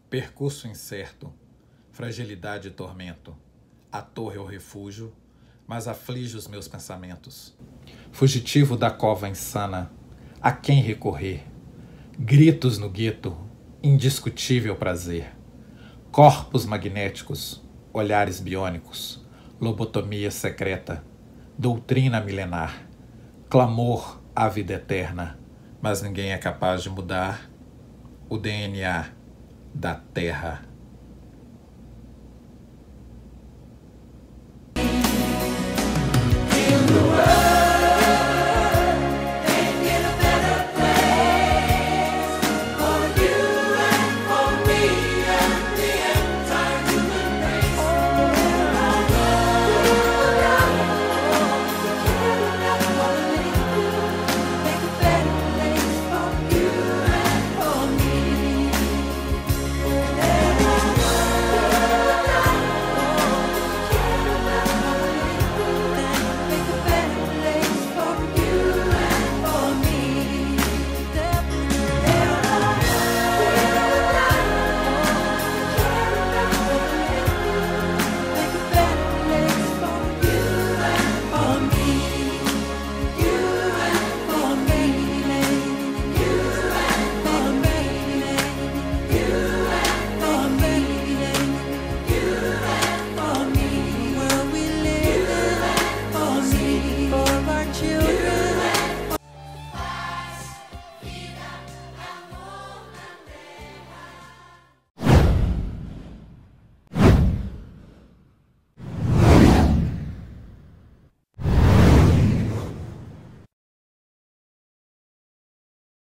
Percurso incerto, fragilidade e tormento. A torre é o refúgio, mas aflige os meus pensamentos. Fugitivo da cova insana, a quem recorrer? Gritos no gueto, indiscutível prazer. Corpos magnéticos, olhares biônicos, lobotomia secreta, doutrina milenar, clamor à vida eterna, mas ninguém é capaz de mudar o DNA da Terra.